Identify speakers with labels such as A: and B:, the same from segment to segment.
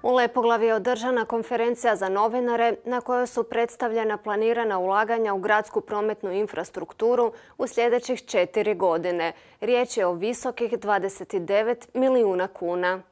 A: U Lepoglavi je održana konferencija za novinare na kojoj su predstavljena planirana ulaganja u gradsku prometnu infrastrukturu u sljedećih 4 godine. Riječ je o visokih 29 milijuna kuna.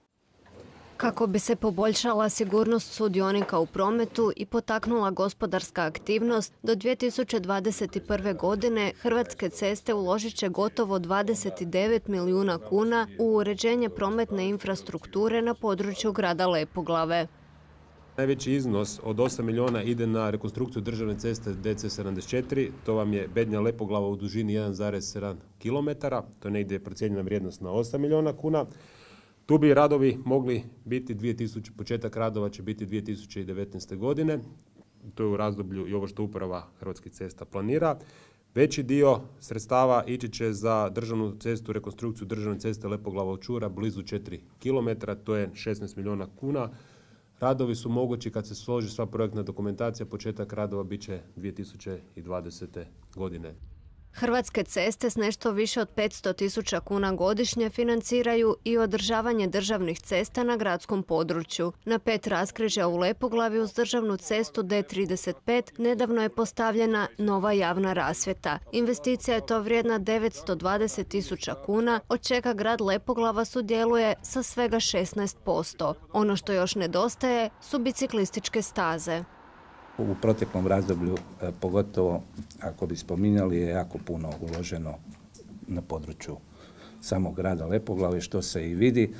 A: Kako bi se poboljšala sigurnost sudionika u prometu i potaknula gospodarska aktivnost, do 2021. godine Hrvatske ceste uložit će gotovo 29 milijuna kuna u uređenje prometne infrastrukture na području grada Lepoglave.
B: Najveći iznos od 8 milijuna ide na rekonstrukciju državne ceste DC74, to vam je Bednja-Lepoglava u dužini 1,7 km, to je negdje procijenjena vrijednost na 8 milijuna kuna. Tu bi radovi mogli biti početak radova će biti 2019. godine, to je u razdoblju i ovo što uprava Hrvatskih cesta planira. Veći dio sredstava ići će za državnu cestu, rekonstrukciju državne ceste Lepoglava-Čura blizu 4 km, to je 16 milijuna kuna. Radovi su mogući kad se složi sva projektna dokumentacija, početak radova bit će 2020. godine.
A: Hrvatske ceste s nešto više od 500.000 kuna godišnje financiraju i održavanje državnih cesta na gradskom području. Na 5 raskrižja u Lepoglavi uz državnu cestu D35 nedavno je postavljena nova javna rasvjeta. Investicija je to vrijedna 920.000 kuna, od čega grad Lepoglava sudjeluje sa svega 16%. Ono što još nedostaje su biciklističke staze.
C: U proteklom razdoblju, pogotovo ako bi spominjali, je jako puno uloženo na području samog grada Lepoglave, što se i vidi,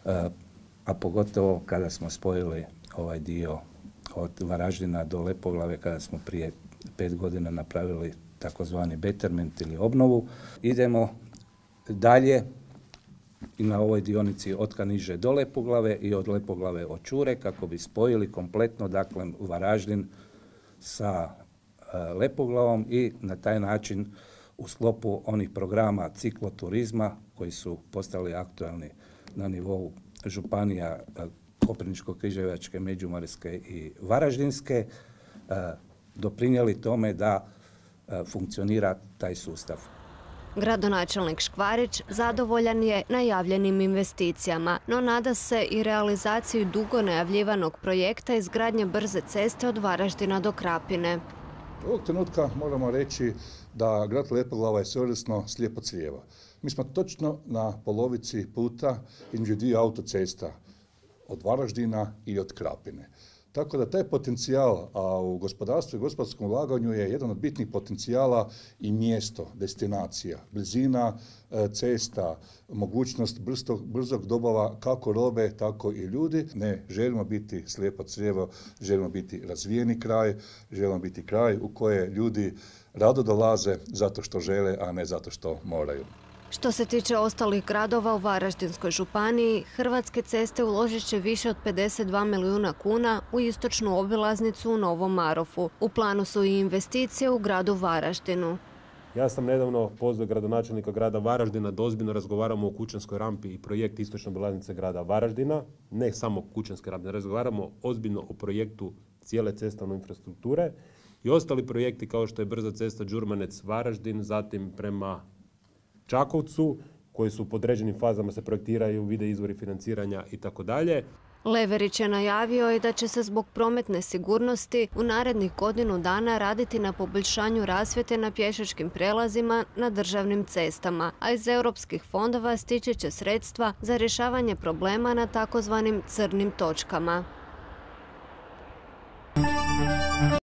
C: a pogotovo kada smo spojili ovaj dio od Varaždina do Lepoglave, kada smo prije 5 godina napravili takozvani betterment ili obnovu. Idemo dalje i na ovoj dionici od Kaniže do Lepoglave i od Lepoglave od Čure, kako bi spojili kompletno, dakle, Varaždin sa Lepoglavom i na taj način u sklopu onih programa cikloturizma koji su postali aktualni na nivou županija Koprivničko-križevačke, Međimurske i Varaždinske, doprinijeli tome da funkcionira taj sustav.
A: Gradonačelnik Škvarić zadovoljan je najavljenim investicijama, no nada se i realizaciju dugo najavljivanog projekta izgradnje brze ceste od Varaždina do Krapine.
D: Ovog trenutka moramo reći da grad Lepoglava je svojevrsno slijepo crijevo. Mi smo točno na polovici puta između 2 autocesta, od Varaždina i od Krapine. Tako da taj potencijal, a u gospodarstvu i gospodarskom ulaganju je jedan od bitnih potencijala i mjesto, destinacija, blizina cesta, mogućnost brzog dobava kako robe, tako i ljudi. Ne želimo biti slijepo crijevo, želimo biti razvijeni kraj, želimo biti kraj u koje ljudi rado dolaze zato što žele, a ne zato što moraju.
A: Što se tiče ostalih gradova u Varaždinskoj županiji, Hrvatske ceste uložit će više od 52 milijuna kuna u istočnu obilaznicu u Novom Marofu. U planu su i investicije u gradu Varaždinu.
B: Ja sam nedavno pozvao gradonačelnika grada Varaždina da ozbiljno razgovaramo o Kućanskoj rampi i projekt istočne obilaznice grada Varaždina. Ne samo Kućanske rampe, razgovaramo ozbiljno o projektu cijele cestovne infrastrukture i ostali projekti kao što je brza cesta Đurmanec-Varaždin, zatim prema Čakovcu, koji su u podređenim fazama se projektiraju, vide izvori financiranja itd.
A: Leverić je najavio i da će se zbog prometne sigurnosti u narednih godinu dana raditi na poboljšanju rasvjete na pješačkim prelazima na državnim cestama, a iz europskih fondova stići će sredstva za rješavanje problema na takozvanim crnim točkama.